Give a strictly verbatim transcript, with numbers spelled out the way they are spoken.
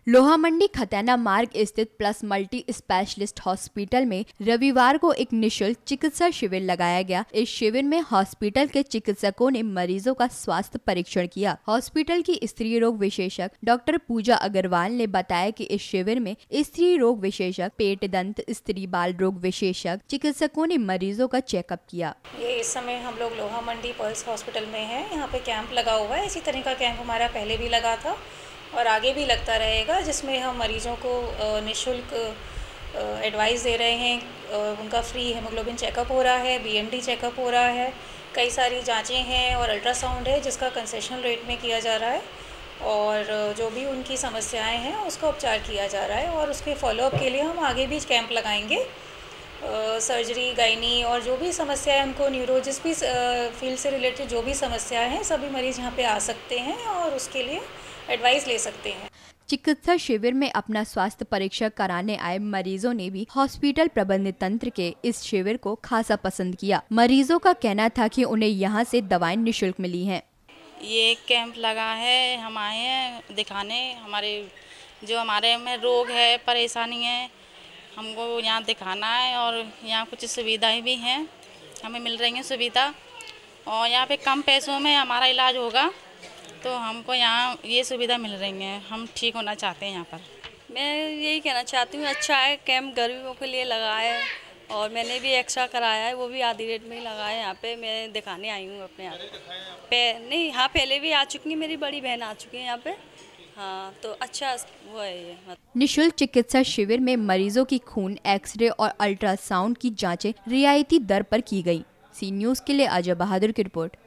लोहा मंडी खतैना मार्ग स्थित प्लस मल्टी स्पेशलिस्ट हॉस्पिटल में रविवार को एक निशुल्क चिकित्सा शिविर लगाया गया। इस शिविर में हॉस्पिटल के चिकित्सकों ने मरीजों का स्वास्थ्य परीक्षण किया। हॉस्पिटल की स्त्री रोग विशेषज्ञ डॉक्टर पूजा अग्रवाल ने बताया कि इस शिविर में स्त्री रोग विशेषज्ञ, पेट दंत स्त्री बाल रोग विशेषज्ञ चिकित्सकों ने मरीजों का चेकअप किया। ये इस समय हम लोग लोहा मंडी पल्स हॉस्पिटल में हैं। यहाँ पे कैंप लगा हुआ है। इसी तरह का कैंप हमारा पहले भी लगा था और आगे भी लगता रहेगा, जिसमें हम मरीजों को निःशुल्क एडवाइस दे रहे हैं। उनका फ्री हेमोग्लोबिन चेकअप हो रहा है, बीएमडी चेकअप हो रहा है, कई सारी जांचें हैं और अल्ट्रासाउंड है जिसका कंसेशनल रेट में किया जा रहा है और जो भी उनकी समस्याएं हैं उसका उपचार किया जा रहा है। और उसके फॉलोअप के लिए हम आगे भी कैंप लगाएंगे। सर्जरी, गायनी और जो भी समस्या है उनको, न्यूरो जिस भी फील्ड से रिलेटेड जो भी समस्याएं हैं, सभी मरीज़ यहाँ पे आ सकते हैं और उसके लिए एडवाइस ले सकते हैं। चिकित्सा शिविर में अपना स्वास्थ्य परीक्षण कराने आए मरीजों ने भी हॉस्पिटल प्रबंधन तंत्र के इस शिविर को खासा पसंद किया। मरीजों का कहना था कि उन्हें यहाँ से दवाएं निःशुल्क मिली हैं। ये कैंप लगा है, हम आए हैं दिखाने, हमारे जो हमारे में रोग है, परेशानी है, हमको यहाँ दिखाना है और यहाँ कुछ सुविधाएं भी हैं, हमें मिल रही हैं सुविधा और यहाँ पे कम पैसों में हमारा इलाज होगा, तो हमको यहाँ ये सुविधा मिल रही है। हम ठीक होना चाहते हैं यहाँ पर। मैं यही कहना चाहती हूँ, अच्छा है कैंप, गरीबों के लिए लगा है और मैंने भी एक्स्ट्रा कराया है, वो भी आधी रेट में ही लगा है। यहाँ पे मैं दिखाने आई हूँ अपने यहाँ पे। नहीं, हाँ पहले भी आ चुकी है, मेरी बड़ी बहन आ चुकी है यहाँ पे। हाँ, तो अच्छा वो है ये। निःशुल्क चिकित्सा शिविर में मरीजों की खून, एक्सरे और अल्ट्रासाउंड की जांचें रियायती दर पर की गई। सी न्यूज़ के लिए अजय बहादुर की रिपोर्ट।